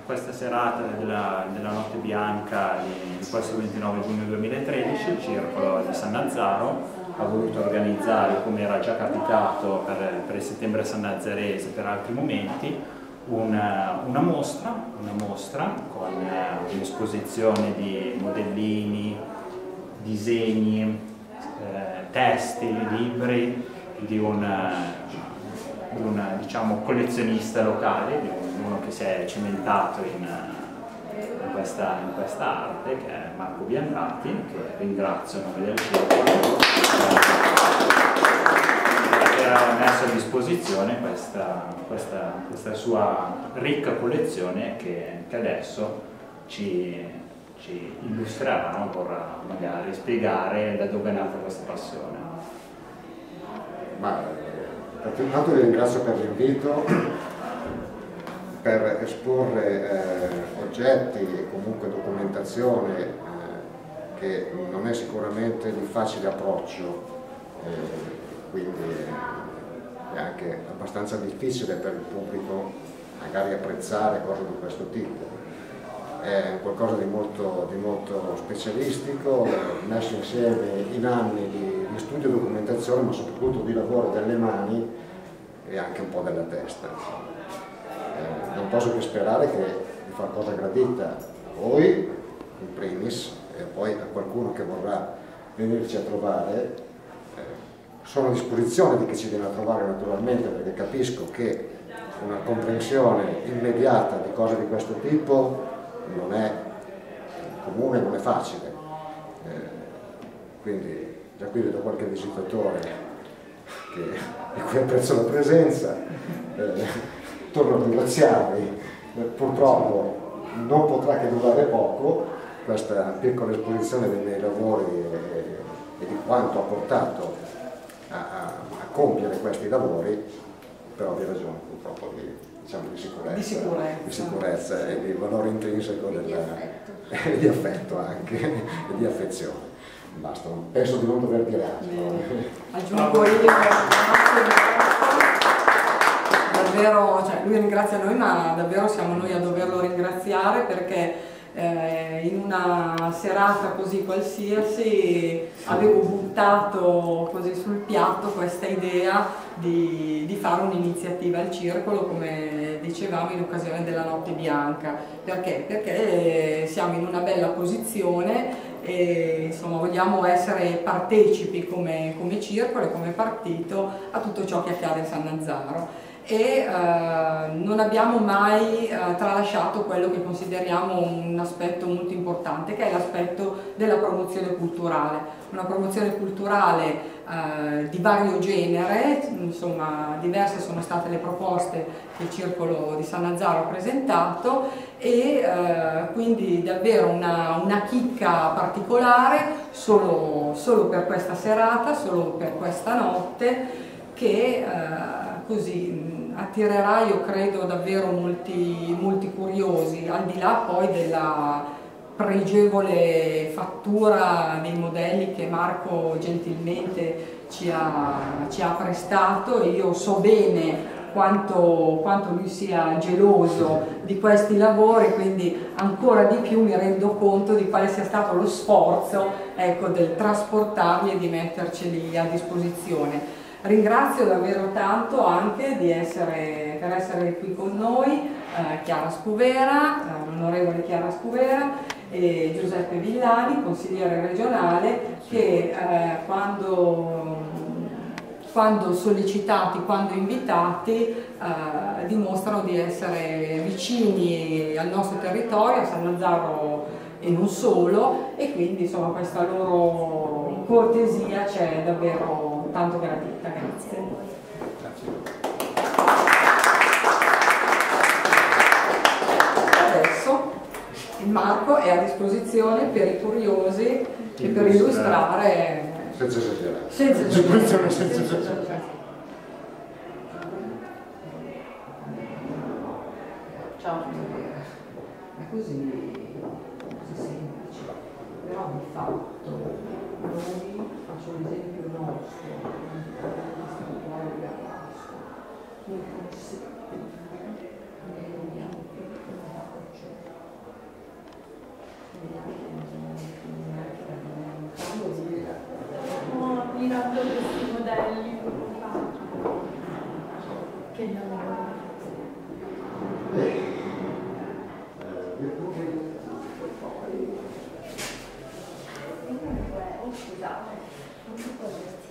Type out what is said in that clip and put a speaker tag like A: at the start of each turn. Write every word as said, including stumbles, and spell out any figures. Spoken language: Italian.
A: questa serata della, della Notte Bianca di, di questo ventinove giugno duemilatredici, il Circolo di Sannazzaro ha voluto organizzare, come era già capitato per, per il settembre sannazzarese e per altri momenti, una, una mostra, una mostra con uh, un'esposizione di modellini, disegni, eh, testi, libri di un, di un diciamo, collezionista locale, di uno che si è cimentato in, in, questa, in questa arte, che è Marco Biancati, che ringrazio a nome del Circolo, che ha messo a disposizione questa, questa, questa sua ricca collezione che, che adesso ci, ci illustrerà, no? Vorrà magari spiegare da dove è nata questa passione.
B: Ma intanto vi ringrazio per l'invito, per esporre eh, oggetti e comunque documentazione eh, che non è sicuramente di facile approccio, eh, quindi è anche abbastanza difficile per il pubblico magari apprezzare cose di questo tipo. È qualcosa di molto, di molto specialistico, messo insieme in anni di, di studio e documentazione, ma soprattutto di lavoro delle mani e anche un po' della testa. Eh, non posso che sperare che di fare cosa gradita a voi, in primis, e poi a qualcuno che vorrà venirci a trovare. Eh, sono a disposizione di chi ci viene a trovare naturalmente, perché capisco che una comprensione immediata di cose di questo tipo non è comune, non è facile, eh, quindi già qui vedo qualche visitatore che, di cui apprezzo la presenza, eh, torno a ringraziarvi, eh, purtroppo non potrà che durare poco questa piccola esposizione dei miei lavori e, e di quanto ha portato a, a, a compiere questi lavori, però vi ragione purtroppo di diciamo di sicurezza,
C: di sicurezza,
B: di sicurezza e di valore intrinseco del, di, affetto. di affetto anche e di affezione. Basta, penso di non dover dire altro.
C: Aggiungo io, davvero, cioè, lui ringrazia noi, ma davvero siamo noi a doverlo ringraziare, perché eh, in una serata così qualsiasi avevo buttato così sul piatto questa idea di, di fare un'iniziativa al Circolo, come dicevamo, in occasione della Notte Bianca. Perché? Perché siamo in una bella posizione e insomma vogliamo essere partecipi come, come Circolo e come partito a tutto ciò che accade a Sannazzaro. E eh, non abbiamo mai eh, tralasciato quello che consideriamo un aspetto molto importante, che è l'aspetto della promozione culturale. Una promozione culturale eh, di vario genere, insomma diverse sono state le proposte che il Circolo di Sannazzaro ha presentato e eh, quindi davvero una, una chicca particolare solo, solo per questa serata, solo per questa notte, che eh, così attirerà, io credo, davvero molti, molti curiosi, al di là poi della pregevole fattura dei modelli che Marco gentilmente ci ha, ci ha prestato. Io so bene quanto, quanto lui sia geloso di questi lavori, quindi ancora di più mi rendo conto di quale sia stato lo sforzo, ecco, del trasportarli e di metterceli a disposizione. Ringrazio davvero tanto anche di essere, per essere qui con noi eh, Chiara Scuvera, eh, l'onorevole Chiara Scuvera e Giuseppe Villani, consigliere regionale, che eh, quando, quando sollecitati, quando invitati, eh, dimostrano di essere vicini al nostro territorio, a Sannazzaro e non solo, e quindi insomma questa loro cortesia c'è davvero tanto gradita. Grazie. Adesso il Marco è a disposizione per i curiosi e per illustrare
B: senza esagerare.
C: Senza esagerare. Senza esagerare. Ciao. È così, così semplice, però di fatto noi, faccio l'esempio nostro, statuario Garrasco, nel consiglio ne vediamo più che un faccio
D: Scusate, non so cosa